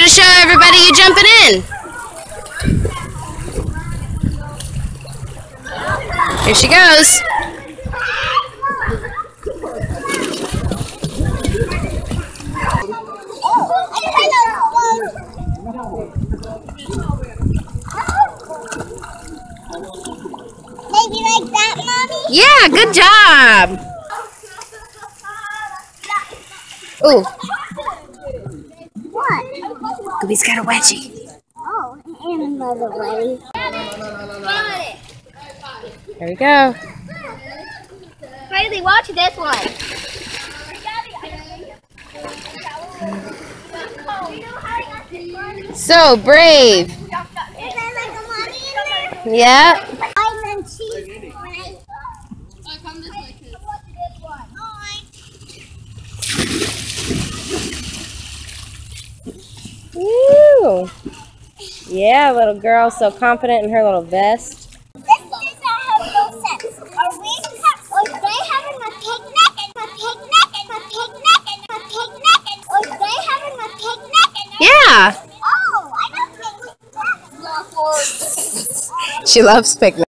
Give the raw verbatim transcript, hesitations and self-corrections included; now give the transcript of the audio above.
to show everybody you jumping in. Here she goes. Maybe like that, Mommy? Yeah, good job. Ooh. What? Gooby's got a wedgie. Oh, and another way. There we go. Crazy, watch this one. So brave. Is there like a mommy in there? Yeah. I'm in cheese. Oh, come this way, kid. Woo. Yeah, little girl, so confident in her little vest. This does not have no sense. Are we or they having a picnic and a picnic and a picnic and a picnic and or they having a picnic and Yeah. oh, I don't think that's She loves picnics.